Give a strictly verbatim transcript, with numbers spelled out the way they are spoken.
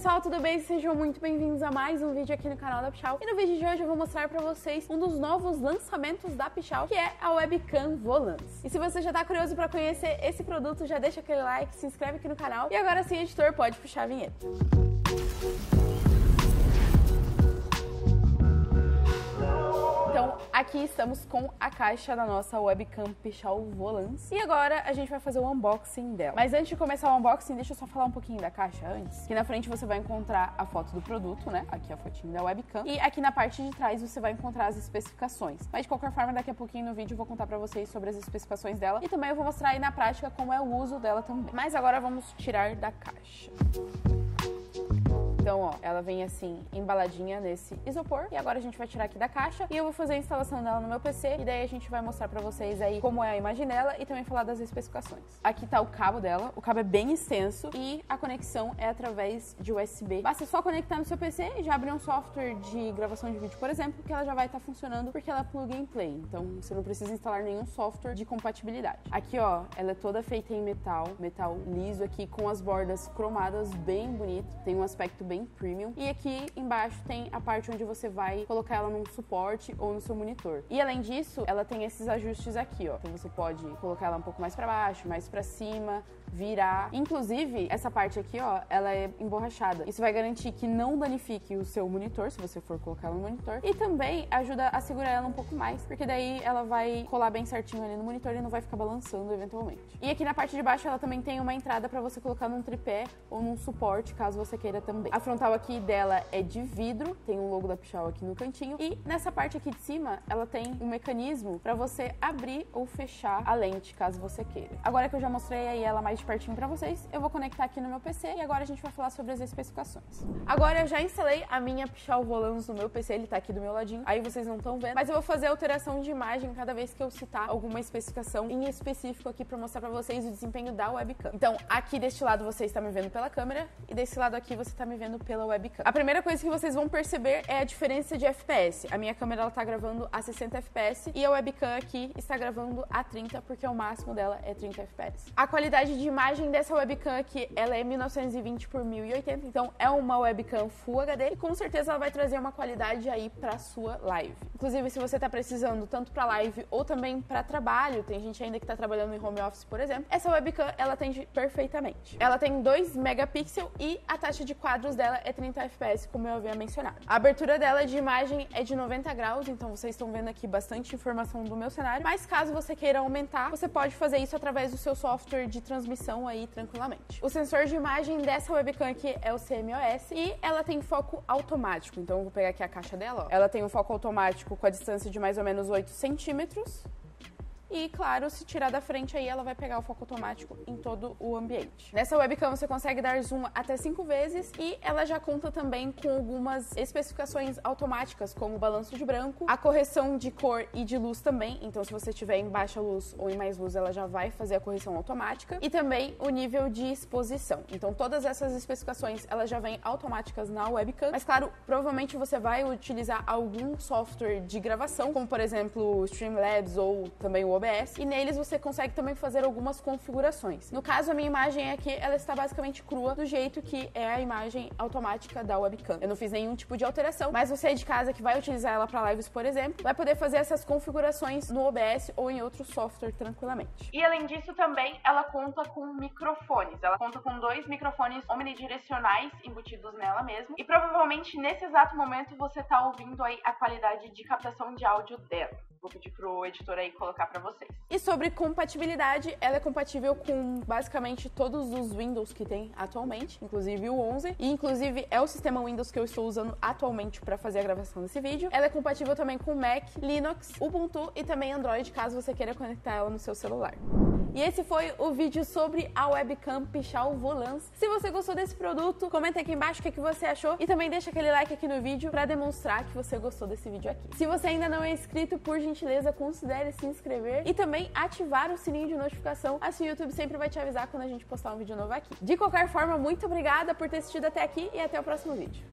pessoal, tudo bem? Sejam muito bem-vindos a mais um vídeo aqui no canal da Pichau. E no vídeo de hoje eu vou mostrar pra vocês um dos novos lançamentos da Pichau, que é a Webcam Volance. E se você já tá curioso pra conhecer esse produto, já deixa aquele like, se inscreve aqui no canal. E agora sim, editor, pode puxar a vinheta. Então, aqui estamos com a caixa da nossa Webcam Pichau Volance. E agora a gente vai fazer o unboxing dela. Mas antes de começar o unboxing, deixa eu só falar um pouquinho da caixa antes. Que na frente você vai encontrar a foto do produto, né? Aqui a fotinha da webcam. E aqui na parte de trás você vai encontrar as especificações. Mas de qualquer forma, daqui a pouquinho no vídeo eu vou contar pra vocês sobre as especificações dela. E também eu vou mostrar aí na prática como é o uso dela também. Mas agora vamos tirar da caixa. Então, ó, ela vem assim, embaladinha nesse isopor. E agora a gente vai tirar aqui da caixa e eu vou fazer a instalação dela no meu P C. E daí a gente vai mostrar pra vocês aí como é a imagem dela e também falar das especificações. Aqui tá o cabo dela. O cabo é bem extenso e a conexão é através de U S B. Basta só conectar no seu P C e já abrir um software de gravação de vídeo, por exemplo, que ela já vai estar tá funcionando porque ela é plug and play. Então, você não precisa instalar nenhum software de compatibilidade. Aqui, ó, ela é toda feita em metal, metal liso aqui com as bordas cromadas, bem bonito. Tem um aspecto bem premium. E aqui embaixo tem a parte onde você vai colocar ela num suporte ou no seu monitor. E além disso, ela tem esses ajustes aqui, ó. Então você pode colocar ela um pouco mais para baixo, mais para cima, virar. Inclusive, essa parte aqui, ó, ela é emborrachada. Isso vai garantir que não danifique o seu monitor, se você for colocar ela no monitor. E também ajuda a segurar ela um pouco mais, porque daí ela vai colar bem certinho ali no monitor e não vai ficar balançando eventualmente. E aqui na parte de baixo ela também tem uma entrada para você colocar num tripé ou num suporte, caso você queira também. A frontal aqui dela é de vidro, tem um logo da Pichau aqui no cantinho. E nessa parte aqui de cima, ela tem um mecanismo para você abrir ou fechar a lente, caso você queira. Agora que eu já mostrei aí ela mais de pertinho para vocês, eu vou conectar aqui no meu P C e agora a gente vai falar sobre as especificações. Agora eu já instalei a minha Pichau Volance no meu P C, ele tá aqui do meu ladinho, aí vocês não estão vendo, mas eu vou fazer alteração de imagem cada vez que eu citar alguma especificação em específico aqui para mostrar para vocês o desempenho da webcam. Então, aqui deste lado você está me vendo pela câmera e desse lado aqui você está me vendo pela webcam. A primeira coisa que vocês vão perceber é a diferença de F P S. A minha câmera ela tá gravando a sessenta F P S e a webcam aqui está gravando a trinta, porque o máximo dela é trinta F P S. A qualidade de imagem dessa webcam aqui, ela é mil novecentos e vinte por mil e oitenta, então é uma webcam Full H D e com certeza ela vai trazer uma qualidade aí pra sua live. Inclusive, se você tá precisando tanto pra live ou também pra trabalho, tem gente ainda que tá trabalhando em home office, por exemplo, essa webcam ela atende perfeitamente. Ela tem dois megapixels e a taxa de quadros dela é trinta F P S, como eu havia mencionado. A abertura dela de imagem é de noventa graus, então vocês estão vendo aqui bastante informação do meu cenário, mas caso você queira aumentar, você pode fazer isso através do seu software de transmissão aí tranquilamente. O sensor de imagem dessa webcam aqui é o C M O S e ela tem foco automático, então eu vou pegar aqui a caixa dela, ó. Ela tem um foco automático com a distância de mais ou menos oito centímetros. E, claro, se tirar da frente aí, ela vai pegar o foco automático em todo o ambiente. Nessa webcam você consegue dar zoom até cinco vezes e ela já conta também com algumas especificações automáticas, como o balanço de branco, a correção de cor e de luz também. Então, se você tiver em baixa luz ou em mais luz, ela já vai fazer a correção automática. E também o nível de exposição. Então, todas essas especificações, elas já vêm automáticas na webcam. Mas, claro, provavelmente você vai utilizar algum software de gravação, como, por exemplo, o Streamlabs ou também o O B S, e neles você consegue também fazer algumas configurações. No caso, a minha imagem aqui, ela está basicamente crua, do jeito que é a imagem automática da webcam. Eu não fiz nenhum tipo de alteração, mas você de casa que vai utilizar ela para lives, por exemplo, vai poder fazer essas configurações no O B S ou em outro software tranquilamente. E além disso, também ela conta com microfones. Ela conta com dois microfones omnidirecionais embutidos nela mesmo, e provavelmente nesse exato momento você está ouvindo aí a qualidade de captação de áudio dela. Vou pedir pro editor aí colocar pra vocês. E sobre compatibilidade, ela é compatível com basicamente todos os Windows que tem atualmente, inclusive o onze, e inclusive é o sistema Windows que eu estou usando atualmente para fazer a gravação desse vídeo. Ela é compatível também com Mac, Linux, Ubuntu e também Android, caso você queira conectar ela no seu celular. E esse foi o vídeo sobre a webcam Pichau Volance. Se você gostou desse produto, comenta aqui embaixo o que, que você achou e também deixa aquele like aqui no vídeo para demonstrar que você gostou desse vídeo aqui. Se você ainda não é inscrito, por gentileza, considere se inscrever e também ativar o sininho de notificação, assim o YouTube sempre vai te avisar quando a gente postar um vídeo novo aqui. De qualquer forma, muito obrigada por ter assistido até aqui e até o próximo vídeo.